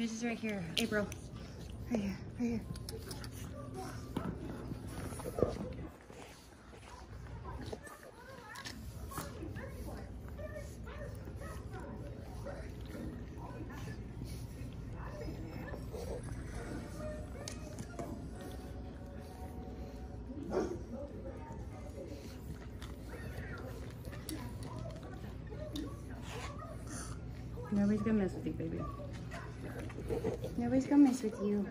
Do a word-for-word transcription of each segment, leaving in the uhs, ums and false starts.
Yours is right here. April. Right here. Right here. Nobody's gonna mess with you, baby. Nobody's gonna mess with you.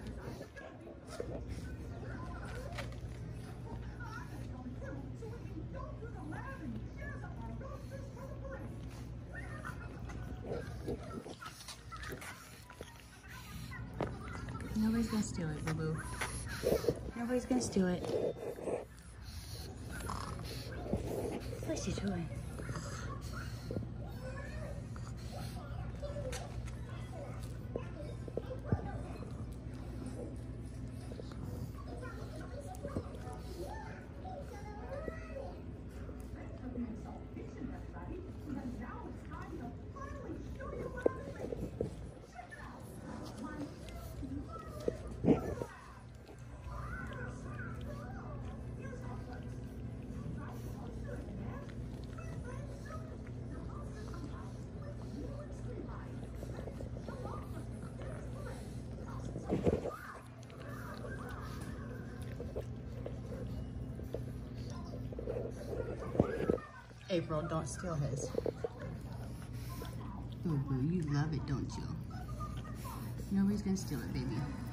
Nobody's gonna steal it, boo-boo. Nobody's gonna steal it. What's he doing? April, don't steal his. Boo boo, you love it, don't you? Nobody's gonna steal it, baby.